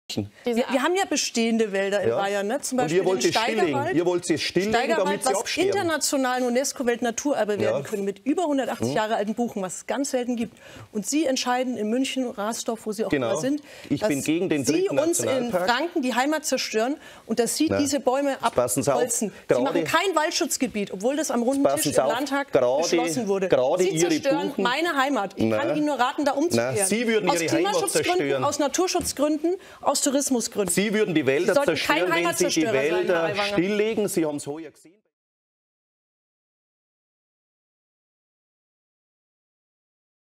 Wir haben ja bestehende Wälder in Bayern, ne? Zum Beispiel und den Steigerwald. Ihr wollt sie stilllegen, damit sie absterben. Was internationalen UNESCO-Weltnaturerbe werden können, mit über 180 Jahre alten Buchen, was es ganz selten gibt. Und Sie entscheiden in München, Rasdorf, wo Sie auch immer sind, ich bin gegen den Sie uns in Franken die Heimat zerstören und dass Sie diese Bäume abholzen. Sie machen kein Waldschutzgebiet, obwohl das am runden Tisch im Landtag beschlossen wurde. Sie zerstören meine Heimat. Ich kann Ihnen nur raten, da umzukehren. Sie würden Ihre Heimat zerstören. Aus Naturschutzgründen, aus Tourismusgründen. Sie würden die Wälder zerstören, wenn Sie die Wälder stilllegen. Sie haben es heuer gesehen.